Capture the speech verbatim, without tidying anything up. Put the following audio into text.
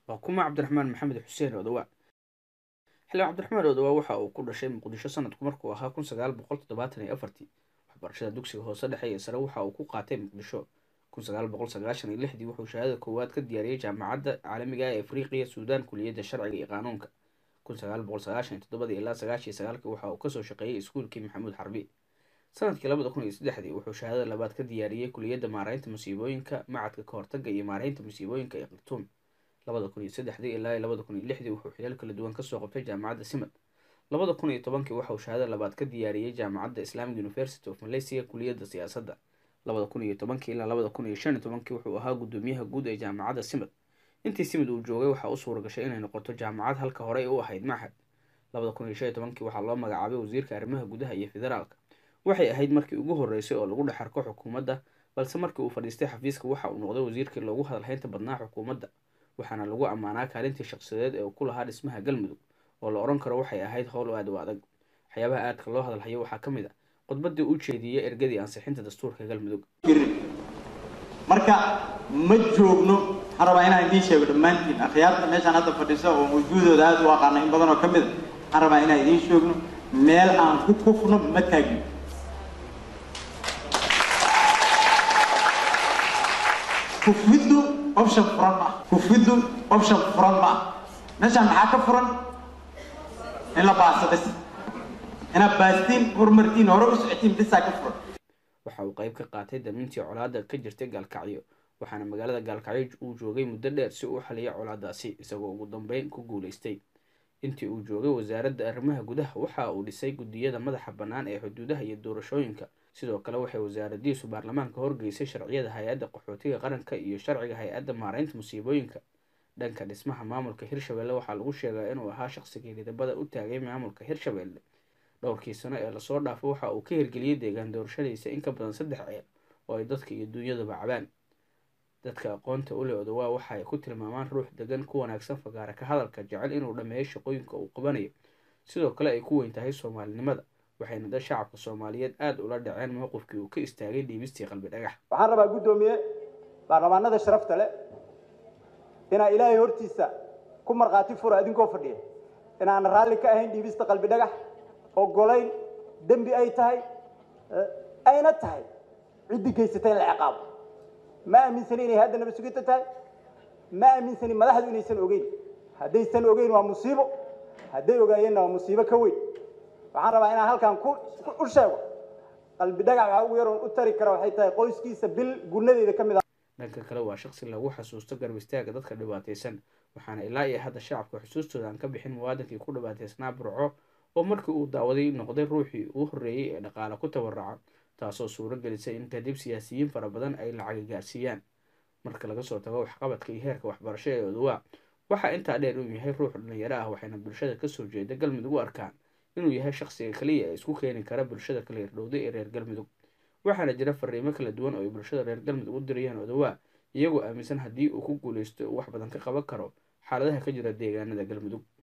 وكما عبد الرحمن محمد حسين أودواء حلو عبد الرحمن أودواء waxa uu ku dhashay Muqdisho sanadku markuu ahaa kun sagaal boqol toddobaatan iyo afartii waxbarashada dugsiga hoose dhexe ee sare waxa uu ku qaatay Muqdisho kun sagaal boqol sagaashan iyo lixdii wuxuu shahaadada koowaad ka diyaariyay jaamacadda caalamiga ah ee Afriqiya Suudaan kulliyadda sharciga iyo qaanuunka kun sagaal boqol sagaashan iyo toddoba ilaa sagaashan iyo sagaal waxa uu ka soo shaqeeyay iskuulkii Maxamuud Xarbi sanadkii laba kun iyo saddex wuxuu shahaadada labaad ka diyaariyay kulliyadda maareynta musiibooyinka macadka ka hortagga iyo maareynta musiibooyinka ee Khartoum laba kun iyo saddex ilaa laba kun iyo lix wuxuu xilal kala duwan ka soo qabtay jaamacadda Simad laba kun iyo toban wuxuu shahaadada labaad ka diyaariyay jaamacadda Islamic University of Malaysia kulliyadda siyaasadda laba kun iyo toban ilaa laba kun iyo shan iyo toban wuxuu ahaa gudoomiyaha guud ee jaamacadda Simad intii Simad uu joogay waxa uu suura gashay inay noqoto jaamacad halka hore ay u ahayd maxad laba kun iyo shan iyo toban waxa loo magacaabay wasiirka arrimaha gudaha iyo federaalka waxay ahayd markii ugu horeysay oo lagu dhaxarko xukuumadda balse markii uu fadhiistay xafiiska waxa uu noqday wasiirkii loogu hadalhaynta badnaa xukuumadda waxaana lagu ammaanaa kaalintii shakhsiyadeed ee uu ku lahaa dhismaha galmudug oo la oran karo waxay ahayd howl aad u adag waxyaabaha aadka loo hadalhayo waxaa ka mid ah khudbadii uu jeediyay ergadii ansixinta dastuurka galmudug marka ma joogno waxaan rabaa inaan idiin sheego dhammaantiin akhyaarta meeshaan hadda fadhiso oo wujuudooda aad u aqaana in badan oo ka mid ah waxaan rabaa inaan idiin sheegno meel aan ku kufno ma taagno kufiddu option furan ma kufiddu option furan ma meeshaan maxaa ka furan in la baasto bas ina baastiin horumartiin hore u socotiin bisaa ka furan waxa uu qayb ka qaatay damintii colaadda ka jirtay Gaalkacyo waxaana magaalada Gaalkacyo uu joogay muddo dheer si uu xaliyo colaadaasi isagoo ugu dambeyn ku guuleystay intii uu joogay wasaaradda arrimaha gudaha waxa uu dhisay gudiyada madaxa bannaan ee xuduudaha iyo doorashooyinka sidoo kale waxay wasaaraddiisu baarlamaanka horgeysay sharciyada hay'adda qaxootiga qaranka iyo sharciga hay'adda maareynta musiibooyinka dhanka dhismaha maamulka Hirshabelle waxa lagu sheegay inuu ahaa shakhsigii midabada u taagay maamulka Hirshabelle dhowrkii sano ee la soo dhaafay waxa uu ka hirgeliyay deegaan doorashadiisa in ka badan saddex ceel oo ay dadka iyo dunyadaba cabaan dadka aqoonta u leh Odawaa waxa ay ku tilmaamaan ruux degan ku wanaagsan fagaara ka hadalka jecel inuu dhameeyo shaqooyinka uu qabanayo sidoo kale ay ku weyn tahay Soomaalinimada waxayna dad shacabka Soomaaliyeed aad ula dhaceen mowqifkii uu ka istaagay dhiibistii qalbi dhagax waxaan rabaa gudoomiye baarlamaanada sharafta leh inaa ilaahay hortiisa ku marqaati furo adinkoo fadhiya inaan raalli ka ahayn dhiibista qalbi dhagax ogolayn dambi ay tahay ayna tahay cidi geysatay la ciqaabo ma aaminsani inay hadda nabad sugidda tahay ma aaminsani madaxdu inaysan ogeyn haddaysan ogeyn waa musiibo hadday ogaayeenna waa musiibo ka weyn waxaan rabaa inaan halkan ku u sheego qalbi dhagax waxa ugu yaroon u tari kara waxay tahay qoyskiisa bil gunadeeda ka mid ah dhanka kale waa shakhsi lagu xasuusto garab istaaga dadka dhibaataysan waxaana ilaa iyo hadda shacabka xusuustooda aan ka bixin muwaadinkii ku dhibaataysnaa Burco oo markii uu daawaday noqday ruuxii ugu horreeyay ee dhaqaale ku tabarruca taasoo suuro gelisay in kadib siyaasiyiin fara badan ay lacag gaarsiiyaan marka laga soo tago waxqabadka iyo heerka waxbarasho ee Odawaa waxa intaa dheer uu yahay ruux dhalinyaro ah waxayna bulshada ka soo jeeda Galmudug u arkaan inuu yahay shakhsiga kaliya ee isku keeni kara bulshada kala irdhowday ee reer Galmudug waxaana jira fariimo kala duwan oo ay bulshada reer Galmudug u dirayaan Odawaa iyagoo aaminsan haddii uu ku guuleysto wax badan ka qaban karo xaaladaha ka jira deegaanada Galmudug